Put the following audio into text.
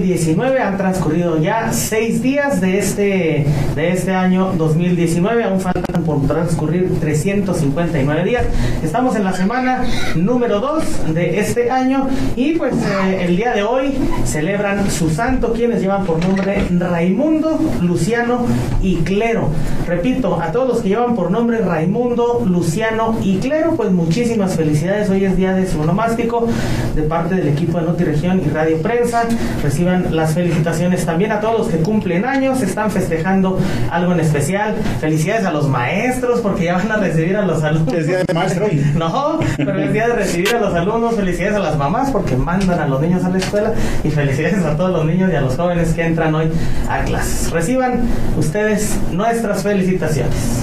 2019. Han transcurrido ya 6 días de este año 2019. Aún faltan por transcurrir 359 días. Estamos en la semana número 2 de este año y pues el día de hoy celebran su santo, quienes llevan por nombre Raimundo, Luciano y Clero. Repito, a todos los que llevan por nombre Raimundo, Luciano y Clero, pues muchísimas felicidades. Hoy es día de su onomástico. De parte del equipo de NotiRegión y Radio Prensa, reciban las felicitaciones también a todos los que cumplen años, están festejando algo en especial. Felicidades a los maestros porque ya van a recibir a los alumnos. ¿Es día de maestro? No, pero es día de recibir a los alumnos. Felicidades a las mamás porque mandan a los niños a la escuela, y felicidades a todos los niños y a los jóvenes que entran hoy a clases. Reciban ustedes nuestras felicitaciones.